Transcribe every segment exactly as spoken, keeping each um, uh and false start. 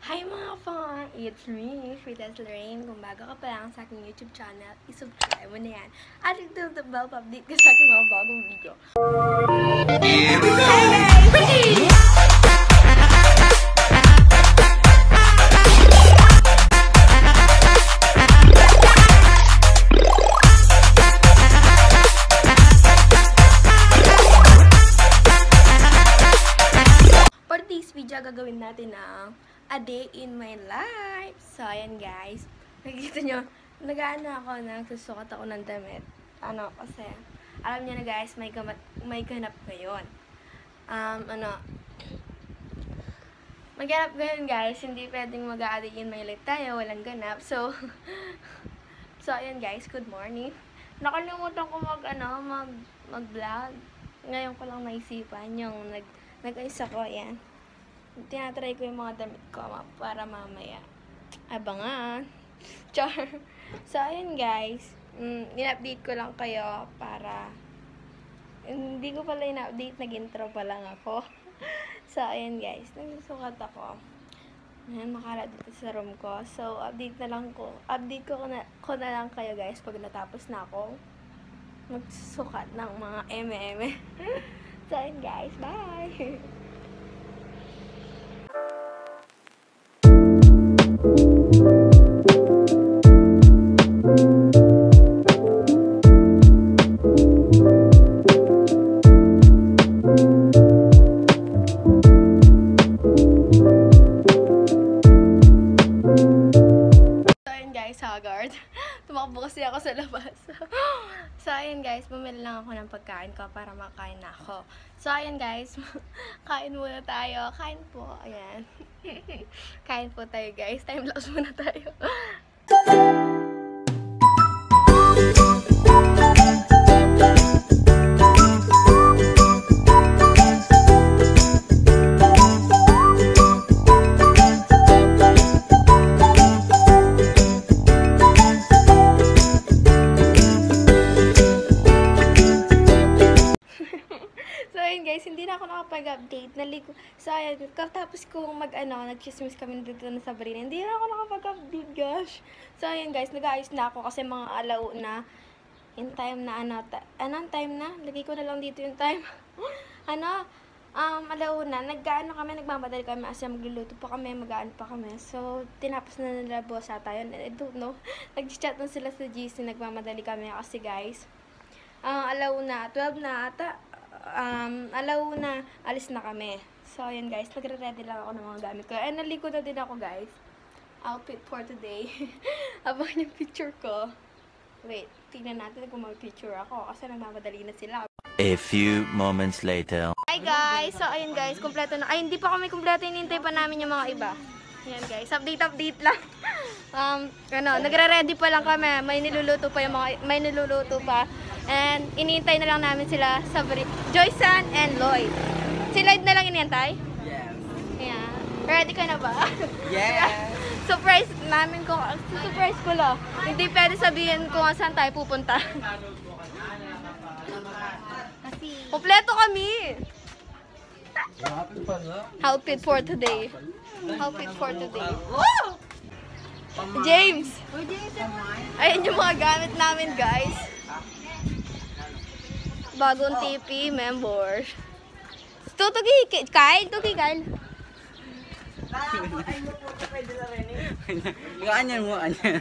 Hi mga fun! It's me, Fritas Lorraine. Kung bago ka pa lang sa aking YouTube channel, isubscribe mo na yan. At ito the bell pa update ko sa aking mga bagong video. Here we go! Hey! For this video, gagawin natin ang a day in my life. So, ayan guys. Nakikita nyo, nag-ano ako, nagsusukat ako ng damit. Ano, kasi, alam niyo na guys, may, gamat, may ganap ngayon. Um, ano, magganap ngayon guys, hindi pwedeng mag-a day in my life tayo, walang ganap. So, so, ayan guys, good morning. Nakalimutan ko mag, ano, mag, mag-vlog. Ngayon ko lang naisipan yung nag, nag-ayos ako, ayan. Tinatry ko yung mga damit ko para mamaya abangan. Char. So, ayun guys. Mm, in-update ko lang kayo para hindi ko pala in-update. Nag-intro pa lang ako. So, ayun guys. Nagsusukat ako. Ayan, makala dito sa room ko. So, update na lang ko. Update ko na, ko na lang kayo guys pag natapos na ako magsusukat ng mga eme-eme. So, ayun guys. Bye! Haggard. Tumakbo kasi ako sa labas. So, ayun guys, bumili lang ako ng pagkain ko para makain na ako. So, ayun guys, kain muna tayo. Kain po, ayan. Kain po tayo guys. Time lapse muna tayo. Hindi na ako nakapag-update. Naligo. So, ayan. Tapos kung mag-ano, nag-chismis kami dito na sa Sabrina. Hindi na ako nakapag-update, gosh. So, ayan guys. Nag-aayos na ako kasi mga alaw na. In time na, ano. Anong time na? Lagay ko na lang dito yung time. ano? Um, alaw na. Nag-ano kami, nagmamadali kami. Kasi magluluto pa kami, mag-ano pa kami. So, tinapos na nila boss ata yun. I don't know. Nag-chat na sila sa G C. Nagmamadali kami kasi guys. Uh, alaw na. twelve na ata. Um, alaw na, alis na kami. So, ayan guys, nagre-ready lang ako ng mga gamit ko. And naligo na din ako guys. Outfit for today. Abangan yung picture ko. Wait, tingnan natin kung mag-picture ako kasi nagmamadali na sila. A few moments later. Hi guys! So, ayun guys, kompleto na. Ay, hindi pa kami kompleto. Hinintay pa namin yung mga iba. Ayan guys, update-update lang. um, ano, nagre-ready pa lang kami. May niluluto pa yung mga, may niluluto pa. And, iniintay na lang namin sila sa Joysan and Lloyd. Si Lloyd na lang iniintay? Yes. Yeah. Ready ka na ba? Yes. Surprise namin ko. Surprise ko lang. Hindi pwede sabihin kung saan tayo pupunta. Kompleto kami! Outfit for today. Outfit for today. Woo! James! Ayan yung mga gamit namin, guys. Bagong T P member. Tutugi, kain, tugi, kain. Ganyan mo, ganyan.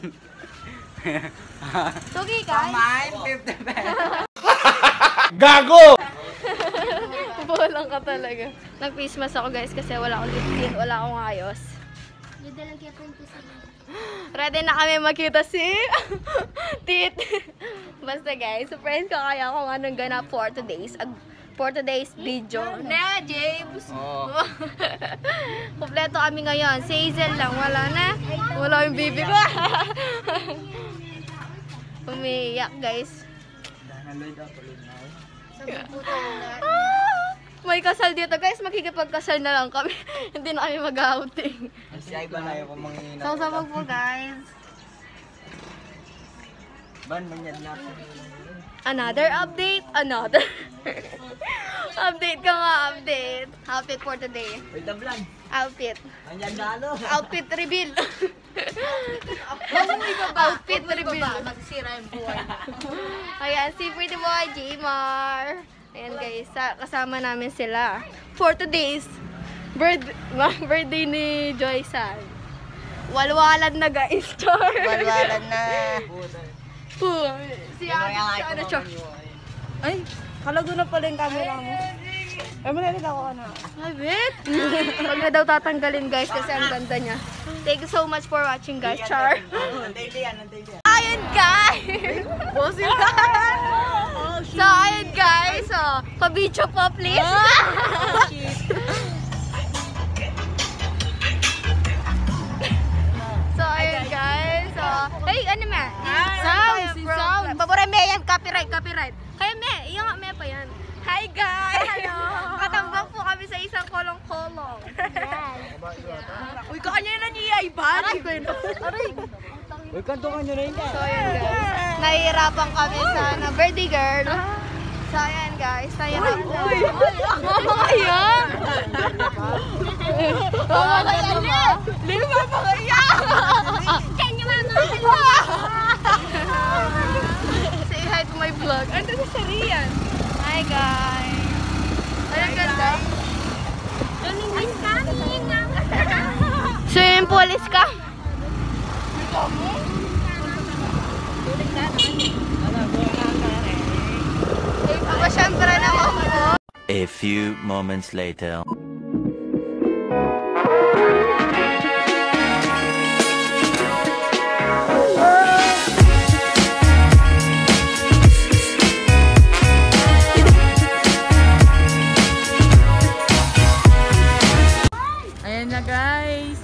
Tugi, kain. Pamain, fifty pesos. Gago! Bolang ka talaga. Nag-Christmas ako guys kasi wala akong lipstick, wala akong ayos. Ready na kami makita si Tit. Basta guys, surprise ko kaya kung anong ganap for today's uh, for today's video. Na, James! Oh. Kompleto kami ngayon. Si Hazel lang, wala na. Wala yung baby ko. Umiiyak guys. Ah, may kasal dito guys, makikipagkasal na lang kami. Hindi na kami mag-outing. Siya iba na yung pamangina. Sasabog po guys. Ban, manyad na. Another update, another. Update ka nga, update. Outfit for today. Wait, tablan. Outfit. Manyad na ano? Outfit reveal. Outfit reveal. Magsisira yung buhay. Ayan, si Pretty Boy, Jmar. Ayan guys, sa- kasama namin sila. For today's birth birthday ni Joysan. Walwalan na guys, char. Walwalan na. Uh, si Ate, si ano, char. Ay, kalago na pala yung camera mo. Ay, malalit ako ka na. Habit! Huwag na daw tatanggalin guys kasi ang ganda niya. Thank you so much for watching guys, char. Antay yan, antay yan. Ayun guys! Bossy So ayun guys, so, pa-video po please. So ayun guys, so, hey ano me? Sound, sound. Babura me yan, copyright, copyright. Kaya me, yung me pa yan. Hi guys! Hello! Katambang po kami sa isang kolong-kolong. Uy, kakanya na niya, iban. Aray ko yun. Aray. Uy, kanto ka nyo na yun. So ayan guys, nahihirapan kami sa na birthday girl. So ayan guys, nahihirapan. Uy! Mama kaya! Mama kaya na! Lili mama kaya! Kanya mama kaya! Say hi to my vlog. Ano na si Rian? Hi guys! Ayan ganda. Swimming is coming! Swimming pool is coming! Aba, syempre naman po. A few moments later. Ayan na guys.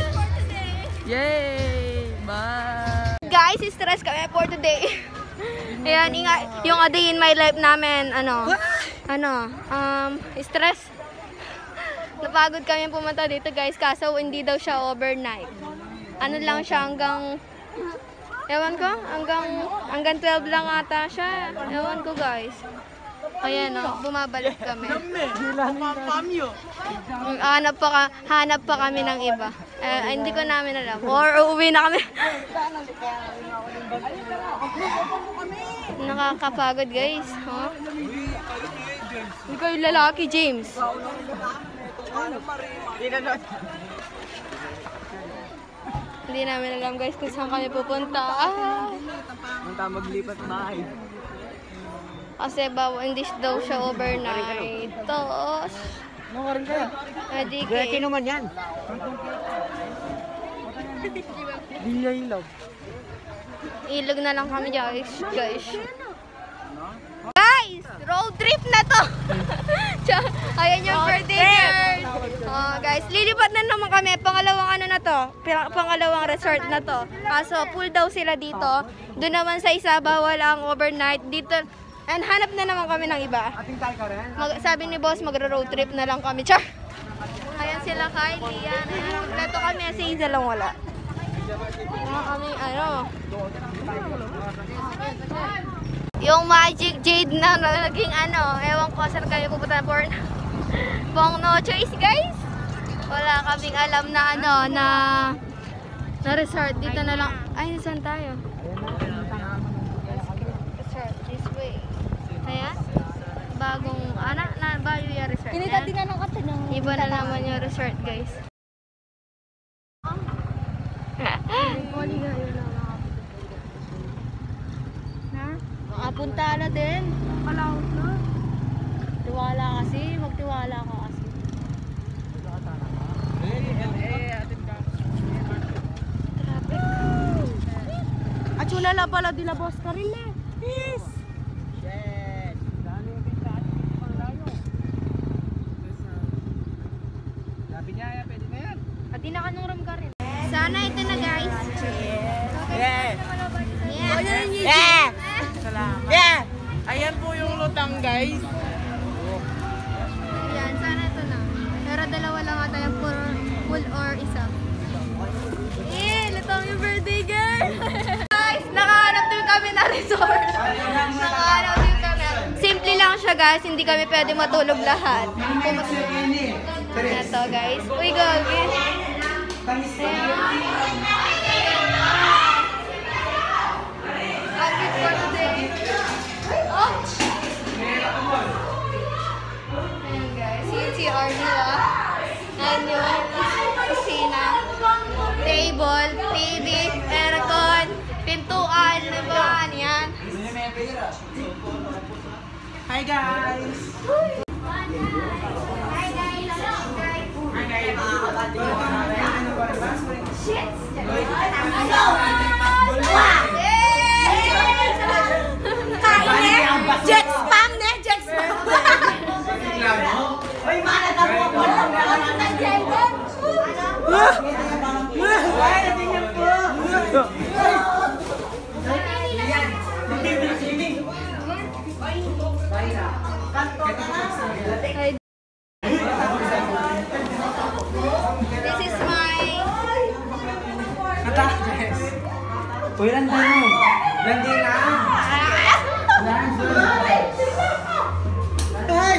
Yay! Bye! Guys, stress kami for today. Ayan, inga, yung a day in my life namin, ano, ano, um, stress. Napagod kami pumunta dito guys, kaso hindi daw siya overnight. Ano lang siya hanggang, ewan ko, hanggang, hanggang twelve lang ata siya. Ewan ko guys. Ayan o, bumabalik kami. Hanap pa, ka, hanap pa kami ng iba. Eh, hindi ko namin alam. Or uuwi na kami. Nakakapagod guys. Huh? Ikaw yung lalaki, James. Hindi namin alam guys kung saan kami pupunta. Ah. Manta maglipat bahay. Kasi bawa hindi daw siya overnight. Tos. Ano ka rin kaya? Adi Direki naman yan. Bilya ilaw. Ilog na lang kami guys. Guys. Guys! Road trip na to! Ayan yung birthday girl. Oh, guys, lilipat na naman kami. Pangalawang ano na to? Pang- Pangalawang resort na to. Kaso full daw sila dito. Doon naman sa isa, bawal ang overnight. Dito, and hanap na naman kami ng iba. Ating tayo ka rin? Mag, sabi ni boss, magro-road trip na lang kami. Char! Ayan sila Kylie. Yan. Ayan. Kompleto kami. Si Isa lang wala. Mga kami, ano. Yung Magic Jade na naging ano. Ewan ko saan kayo pupunta na porn. Pang no choice guys. Wala kaming alam na ano na na resort. Dito na lang. Ay, saan tayo? Resort. This way. Ayan. Bagong, ana, na, bago yung resort. Hindi Ayan. ka tinanong ka tinanong. Iba na naman yung resort, guys. Na? Makapunta na din. Kalawot na. Tiwala kasi. Magtiwala ka kasi. At yung lala pala dila boss ka rin eh. Yes! Yes! Dami yung pintaan yung panglayo. Sabi niya, pwede na yan. Pati nakanuram ka rin. Sana ito na guys. Yeah! Yeah. Yeah! Salamat. Yeah! Ayan po yung lutang guys. Yan, sana ito na. Pero dalawa lang ata yung full, full or isa. Eh, lutong yung birthday girl. Guys, nakahanap din kami na rin. guys, hindi kami pwede matulog lahat. Ito guys. Uy, gagi. Outfit for today. Oh! Ayan guys. Yung C R nila. Ayan yung kusina. Table, T V, aircon, pintuan, diba? Yan. Hi guys! Hi guys! Hi guys! Shit! Jet spam ne? Jet spam! Uy, mana ka po! Ay, natingnan po! This is my... Kata, guys! Uy, landi mo! Landi na! Landi! Hey!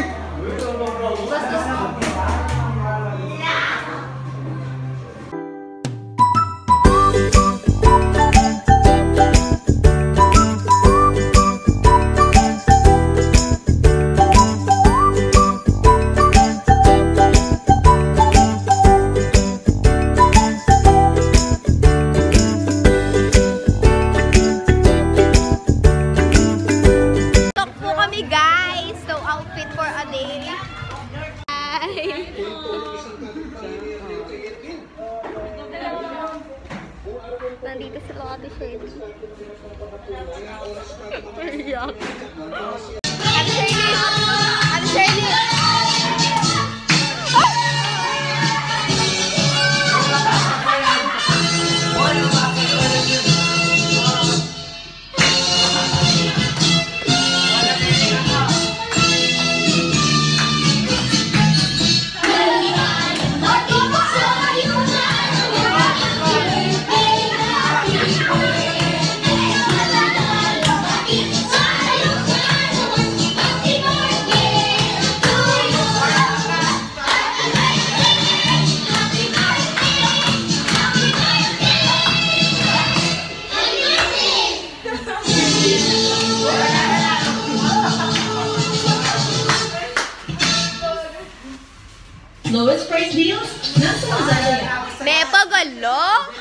Guys, so outfit for a day. Hi. Nandito sila Ate Shirley. Iyak. Ate Shirley! Ate Shirley! Lowest price deals? Nasa Lazada yan. May pagalo?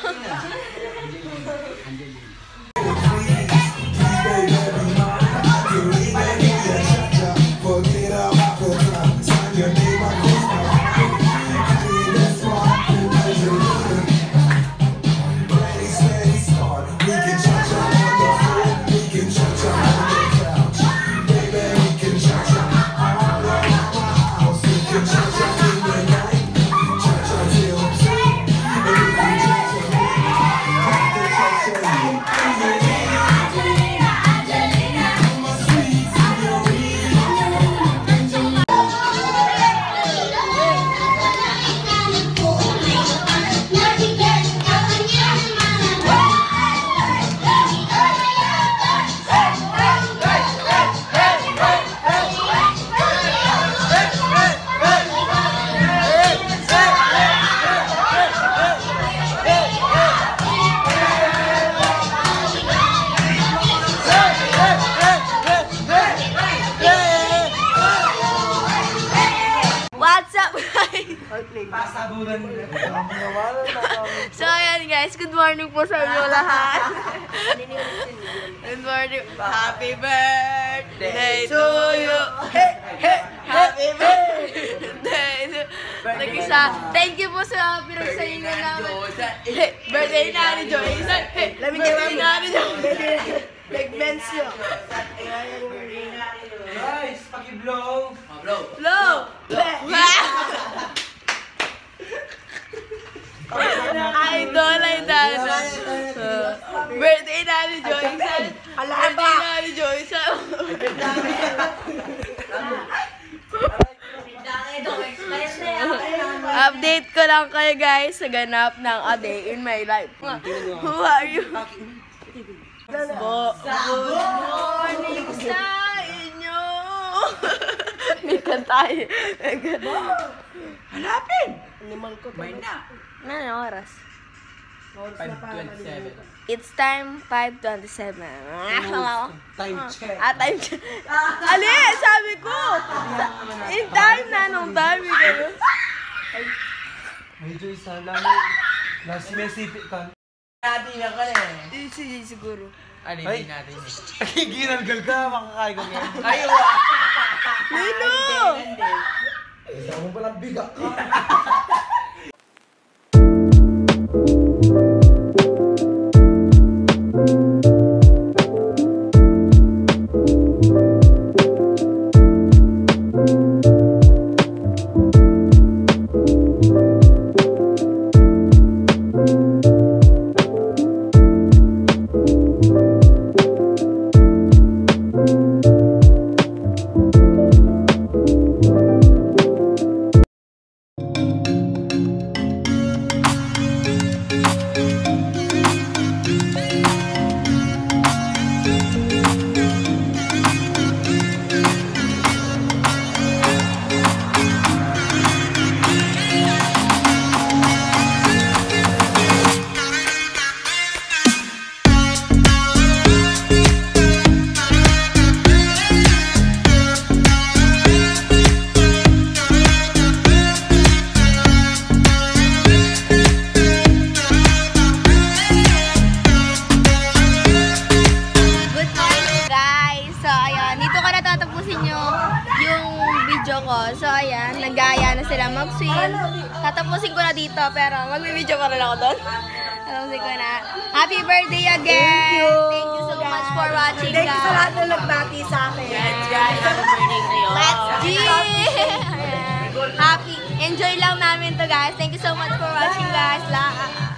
So, ayan guys. Good morning po sa inyo lahat. Good morning. Happy birthday to you. Happy birthday to Nag-isa. Thank you po sa pinagsayin namin. Birthday na ni Joyce. Birthday na ni Joyce. Nag-mention. Guys, paki-blow! Blow! Blow! Idol, idol. Birthday na ni Joyce. Birthday na ni Joyce. Update ko lang kayo guys sa ganap ng A Day in My Life. Who are you? Bo, good morning sa inyo. Mikan tayo. Hanapin! Animal ko. May na. Ano oras? five twenty-seven. It's time five twenty-seven. Time check. Ah, time check. Ali, sabi ko. In time na, nung time kayo. Medyo isa lang. Last message ka. Natin na ka na eh. Sige, siguro. Ano, hindi natin eh. Ay, ginalgal ka, makakain ko ngayon. Ayaw ah. Nino! Isa mo palang bigat ka. So, ayan, nagaya na sila mag-swim. Tatapusin ko na dito, pero mag-video pa rin ako doon. Tatapusin ko na. Happy birthday again! Thank you! Thank you so much for watching, guys. Thank you sa lahat na nagbati sa akin. Let's G! Ayan. Happy! Enjoy lang namin to, guys. Thank you so much for watching, guys. La